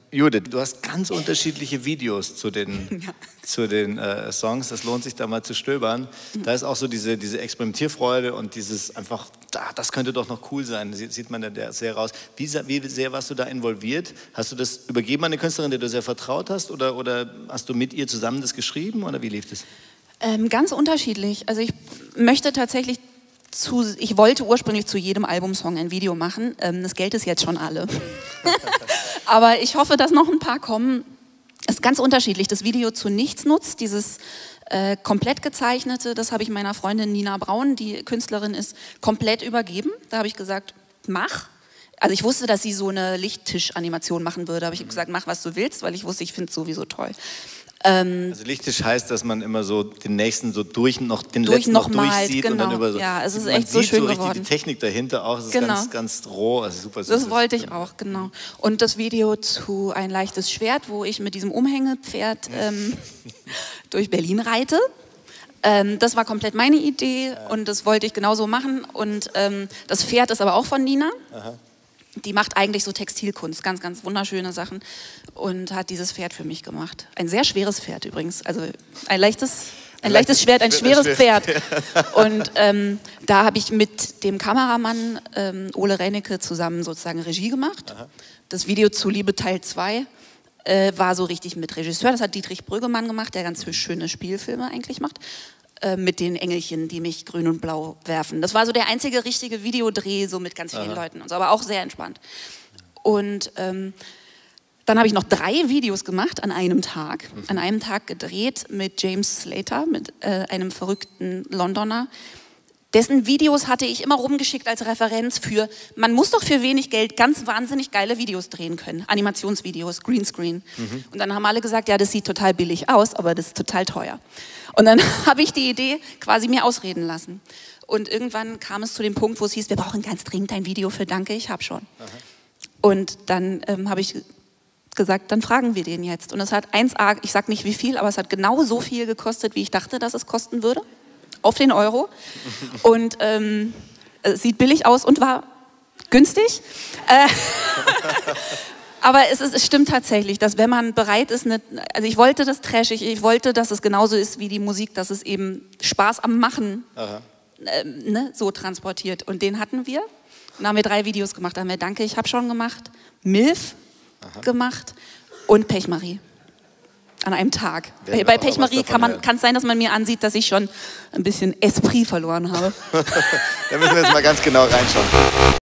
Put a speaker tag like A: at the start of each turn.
A: Judith, du hast ganz unterschiedliche Videos zu den Songs. Das lohnt sich da mal zu stöbern. Da ist auch so diese Experimentierfreude und dieses einfach, das könnte doch noch cool sein. Sieht man da sehr raus. Wie sehr warst du da involviert? Hast du das übergeben an eine Künstlerin, der du sehr vertraut hast? Oder hast du mit ihr zusammen das geschrieben? Oder wie lief das?
B: Ganz unterschiedlich. Also ich möchte tatsächlich ich wollte ursprünglich zu jedem Albumsong ein Video machen. Das Geld ist jetzt schon alle. Aber ich hoffe, dass noch ein paar kommen. Es ist ganz unterschiedlich. Das Video zu Nichtsnutz, dieses komplett gezeichnete, das habe ich meiner Freundin Nina Braun, die Künstlerin ist, komplett übergeben. Da habe ich gesagt, mach. Also ich wusste, dass sie so eine Lichttisch-Animation machen würde. Da habe ich gesagt, mach, was du willst, weil ich wusste, ich finde es sowieso toll.
A: Also Lichttisch heißt, dass man immer so den nächsten so den letzten noch durchsieht,
B: genau.
A: Und dann über so.
B: Ja, es ist echt so schön geworden.
A: Richtig die Technik dahinter auch, es ist
B: genau.
A: ganz roh, also super süß.
B: Das wollte ich auch, genau. Und das Video zu Ein leichtes Schwert, wo ich mit diesem Umhängepferd durch Berlin reite. Das war komplett meine Idee und das wollte ich genauso machen. Und das Pferd ist aber auch von Nina. Aha. Die macht eigentlich so Textilkunst, ganz, ganz wunderschöne Sachen und hat dieses Pferd für mich gemacht. Ein sehr schweres Pferd übrigens, also ein leichtes Schwert, ein schweres Pferd. Und da habe ich mit dem Kameramann Ole Rennecke zusammen sozusagen Regie gemacht. Aha. Das Video zu Liebe Teil 2 war so richtig mit Regisseur, das hat Dietrich Brüggemann gemacht, der ganz schöne Spielfilme eigentlich macht. Mit den Engelchen, die mich grün und blau werfen. Das war so der einzige richtige Videodreh, so mit ganz vielen Leuten und so, aber auch sehr entspannt. Und dann habe ich noch 3 Videos gemacht an einem Tag. An einem Tag gedreht mit James Slater, mit einem verrückten Londoner. Dessen Videos hatte ich immer rumgeschickt als Referenz für, man muss doch für wenig Geld ganz wahnsinnig geile Videos drehen können. Animationsvideos, Greenscreen. Und dann haben alle gesagt, ja, das sieht total billig aus, aber das ist total teuer. Und dann habe ich die Idee quasi mir ausreden lassen. Und irgendwann kam es zu dem Punkt, wo es hieß, wir brauchen ganz dringend ein Video für Danke, ich habe schon. Aha. Und dann habe ich gesagt, dann fragen wir den jetzt. Und es hat 1A, ich sage nicht wie viel, aber es hat genau so viel gekostet, wie ich dachte, dass es kosten würde. Auf den Euro. Und es sieht billig aus und war günstig. Aber es stimmt tatsächlich, dass wenn man bereit ist, also ich wollte das trashig, ich wollte, dass es genauso ist wie die Musik, dass es eben Spaß am Machen so transportiert. Und den hatten wir. Und dann haben wir 3 Videos gemacht. Da haben wir Danke, ich habe schon gemacht, Milf gemacht und Pechmarie. An einem Tag. Bei Pechmarie kann es sein, dass man mir ansieht, dass ich schon ein bisschen Esprit verloren habe.
A: Da müssen wir jetzt mal ganz genau reinschauen.